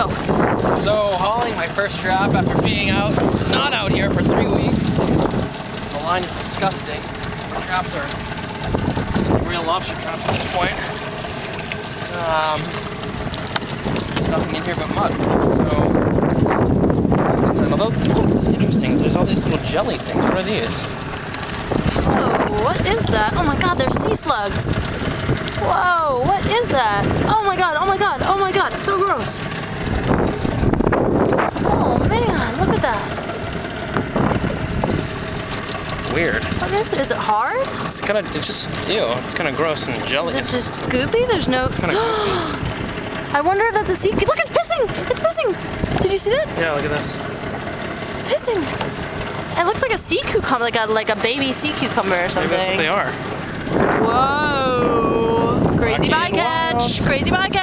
go. So, hauling my first trap after being not out here for 3 weeks. The line is disgusting. The traps are real lobster traps at this point. There's nothing in here but mud. So, although what's interesting is there's all these little jelly things. What are these? Whoa, what is that? Oh my god, they're sea slugs. Whoa, what is that? Oh my god, oh my god, oh my god, it's so gross. Oh man, look at that. Weird. What is it? Is it hard? It's just, ew, it's kind of gross and jelly. Is it just goopy? There's no... It's kind of goopy. I wonder if that's a sea... Look, it's pissing! It's pissing! Did you see that? Yeah, look at this. It's pissing. It looks like a sea cucumber, like a baby sea cucumber or something. Maybe that's what they are. Whoa! Crazy bycatch! Crazy bycatch!